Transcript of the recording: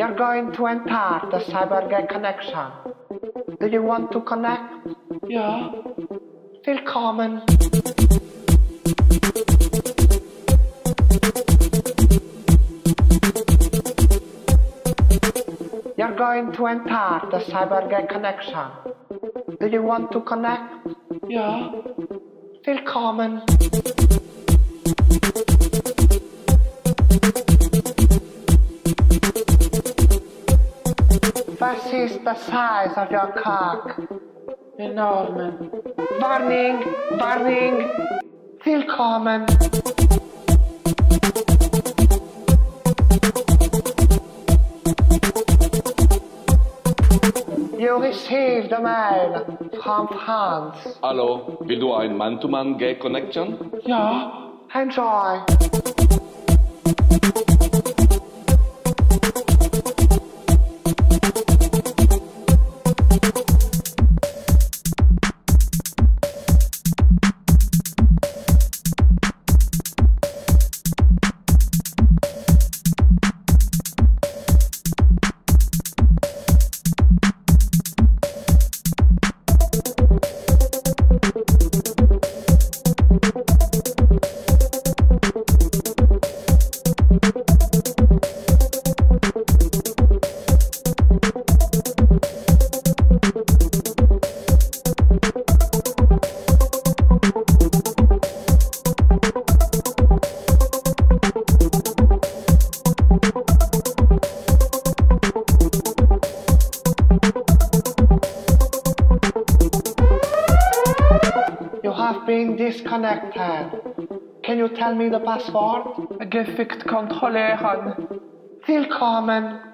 You're going to enter the Cybergate connection. Do you want to connect? Ja. Willkommen. You're going to enter the Cybergate connection. Do you want to connect? Ja. Willkommen. What is the size of your cock? Enorme. Warning! Warning! Willkommen! You received a mail from France. Hallo, will du ein Man-to-Man-Gay-Connection? Ja. Enjoy! You have been disconnected. Can you tell me the password? Gefickt Kontrollieren. Willkommen.